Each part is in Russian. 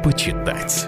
почитать.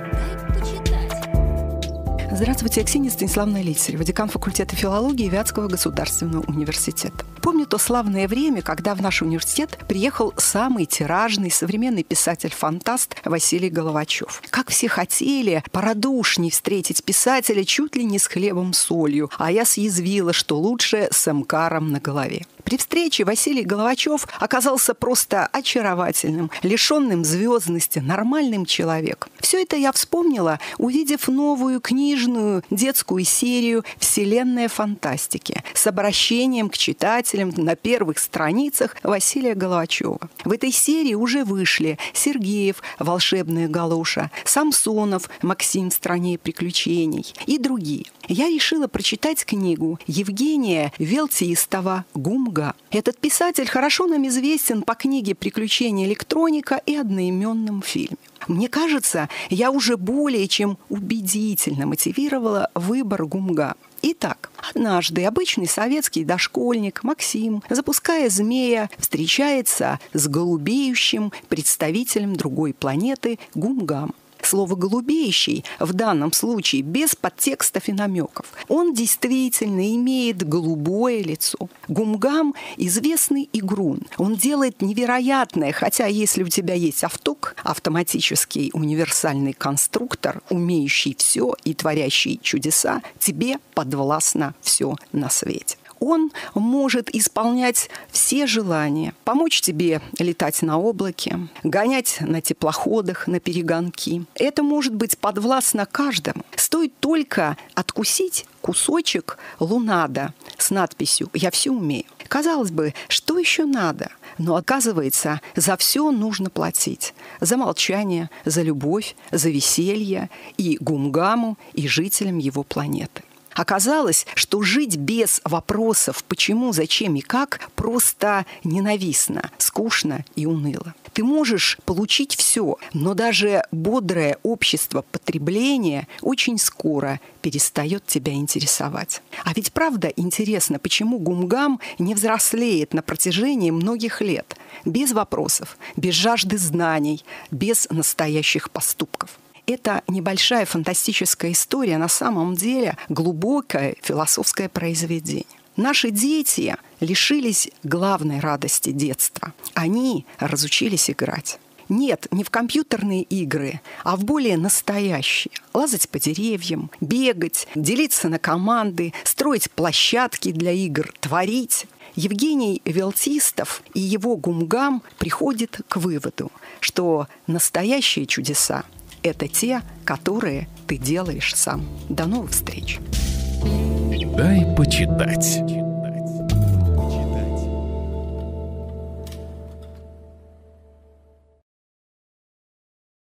Здравствуйте, я Ксения Станиславовна Лицарева, декан факультета филологии Вятского государственного университета. Помню то славное время, когда в наш университет приехал самый тиражный современный писатель-фантаст Василий Головачев. Как все хотели порадушней встретить писателя чуть ли не с хлебом с солью, а я съязвила, что лучше с эмкаром на голове. При встрече Василий Головачев оказался просто очаровательным, лишенным звездности, нормальным человеком. Все это я вспомнила, увидев новую книжную детскую серию «Вселенная фантастики» с обращением к читателям на первых страницах Василия Головачева. В этой серии уже вышли Сергеев «Волшебная галоша», Самсонов «Максим в стране приключений» и другие. Я решила прочитать книгу Евгения Велтистова «Гумга». Этот писатель хорошо нам известен по книге «Приключения электроника» и одноименном фильме. Мне кажется, я уже более чем убедительно мотивировала выбор Гумга. Итак, однажды обычный советский дошкольник Максим, запуская змея, встречается с голубеющим представителем другой планеты Гумгам. Слово «голубеющий» в данном случае без подтекстов и намеков. Он действительно имеет голубое лицо. Гумгам – известный игрун. Он делает невероятное, хотя если у тебя есть автук, автоматический универсальный конструктор, умеющий все и творящий чудеса, тебе подвластно все на свете. Он может исполнять все желания, помочь тебе летать на облаке, гонять на теплоходах, на перегонки. Это может быть подвластно каждому. Стоит только откусить кусочек лунада с надписью «Я все умею». Казалось бы, что еще надо? Но оказывается, за все нужно платить. За молчание, за любовь, за веселье и Гумгаму, и жителям его планеты. Оказалось, что жить без вопросов «почему», «зачем» и «как» просто ненавистно, скучно и уныло. Ты можешь получить все, но даже бодрое общество потребления очень скоро перестает тебя интересовать. А ведь правда интересно, почему Гумгам не взрослеет на протяжении многих лет, без вопросов, без жажды знаний, без настоящих поступков. Это небольшая фантастическая история, на самом деле глубокое философское произведение. Наши дети лишились главной радости детства. Они разучились играть. Нет, не в компьютерные игры, а в более настоящие. Лазать по деревьям, бегать, делиться на команды, строить площадки для игр, творить. Евгений Велтистов и его Гумгам приходят к выводу, что настоящие чудеса – это те, которые ты делаешь сам. До новых встреч. Дай почитать.